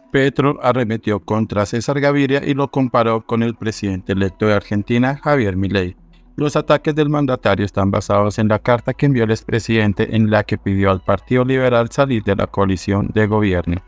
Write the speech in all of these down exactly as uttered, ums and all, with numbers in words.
Petro arremetió contra César Gaviria y lo comparó con el presidente electo de Argentina, Javier Milei. Los ataques del mandatario están basados en la carta que envió el expresidente en la que pidió al Partido Liberal salir de la coalición de gobierno.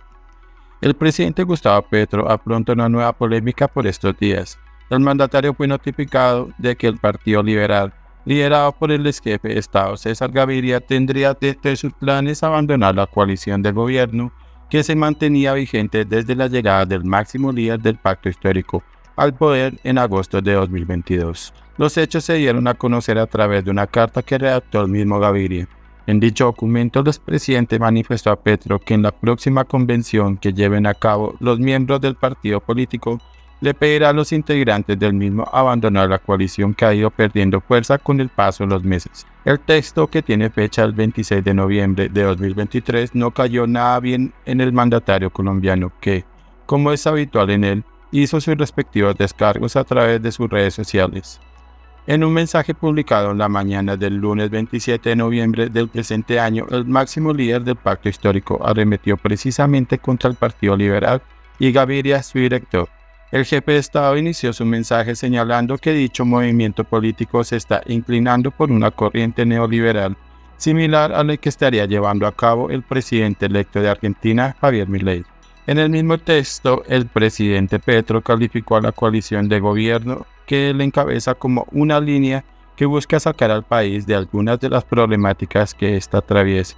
El presidente Gustavo Petro afronta una nueva polémica por estos días. El mandatario fue notificado de que el Partido Liberal, liderado por el ex jefe de Estado César Gaviria, tendría entre sus planes abandonar la coalición de gobierno que se mantenía vigente desde la llegada del máximo líder del pacto histórico al poder en agosto de dos mil veintidós. Los hechos se dieron a conocer a través de una carta que redactó el mismo Gaviria. En dicho documento, el expresidente manifestó a Petro que en la próxima convención que lleven a cabo los miembros del partido político, le pedirá a los integrantes del mismo abandonar la coalición que ha ido perdiendo fuerza con el paso de los meses. El texto, que tiene fecha el veintiséis de noviembre de dos mil veintitrés, no cayó nada bien en el mandatario colombiano que, como es habitual en él, hizo sus respectivos descargos a través de sus redes sociales. En un mensaje publicado en la mañana del lunes veintisiete de noviembre del presente año, el máximo líder del pacto histórico arremetió precisamente contra el Partido Liberal y Gaviria, su director. El jefe de Estado inició su mensaje señalando que dicho movimiento político se está inclinando por una corriente neoliberal, similar a la que estaría llevando a cabo el presidente electo de Argentina, Javier Milei. En el mismo texto, el presidente Petro calificó a la coalición de gobierno que él encabeza como una línea que busca sacar al país de algunas de las problemáticas que ésta atraviesa.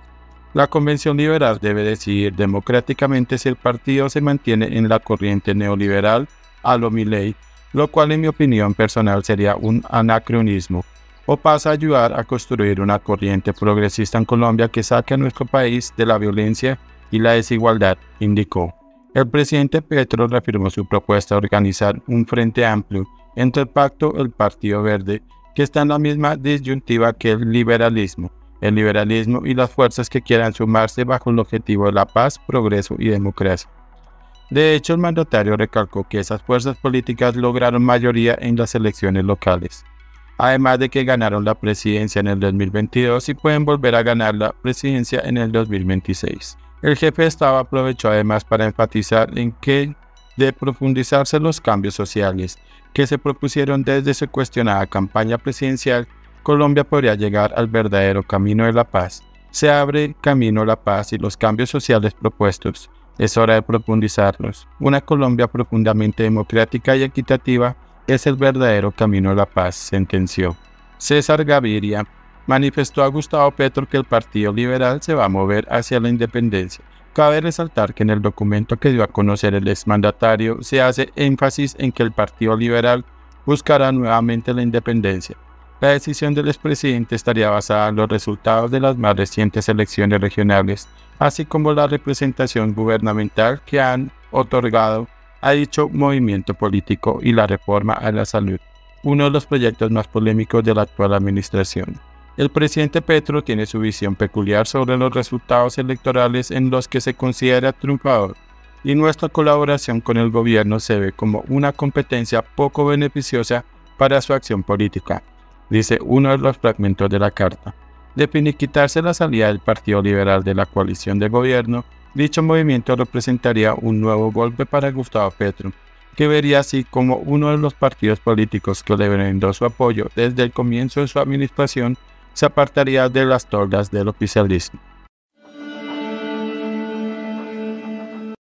La Convención Liberal debe decidir democráticamente si el partido se mantiene en la corriente neoliberal a lo Milei, lo cual en mi opinión personal sería un anacronismo, o pasa a ayudar a construir una corriente progresista en Colombia que saque a nuestro país de la violencia y la desigualdad, indicó. El presidente Petro reafirmó su propuesta de organizar un frente amplio entre el Pacto y el Partido Verde, que está en la misma disyuntiva que el liberalismo. El liberalismo y las fuerzas que quieran sumarse bajo el objetivo de la paz, progreso y democracia. De hecho, el mandatario recalcó que esas fuerzas políticas lograron mayoría en las elecciones locales, además de que ganaron la presidencia en el dos mil veintidós y pueden volver a ganar la presidencia en el dos mil veintiséis. El jefe de Estado aprovechó además para enfatizar en que, de profundizarse los cambios sociales que se propusieron desde su cuestionada campaña presidencial, Colombia podría llegar al verdadero camino de la paz. Se abre camino a la paz y los cambios sociales propuestos. Es hora de profundizarlos. Una Colombia profundamente democrática y equitativa es el verdadero camino a la paz, sentenció. César Gaviria manifestó a Gustavo Petro que el Partido Liberal se va a mover hacia la independencia. Cabe resaltar que en el documento que dio a conocer el exmandatario se hace énfasis en que el Partido Liberal buscará nuevamente la independencia. La decisión del expresidente estaría basada en los resultados de las más recientes elecciones regionales, así como la representación gubernamental que han otorgado a dicho movimiento político y la reforma a la salud, uno de los proyectos más polémicos de la actual administración. El presidente Petro tiene su visión peculiar sobre los resultados electorales en los que se considera triunfador, y nuestra colaboración con el gobierno se ve como una competencia poco beneficiosa para su acción política, dice uno de los fragmentos de la carta. De finiquitarse la salida del Partido Liberal de la coalición de gobierno, dicho movimiento representaría un nuevo golpe para Gustavo Petro, que vería así como uno de los partidos políticos que le brindó su apoyo desde el comienzo de su administración se apartaría de las tordas del oficialismo.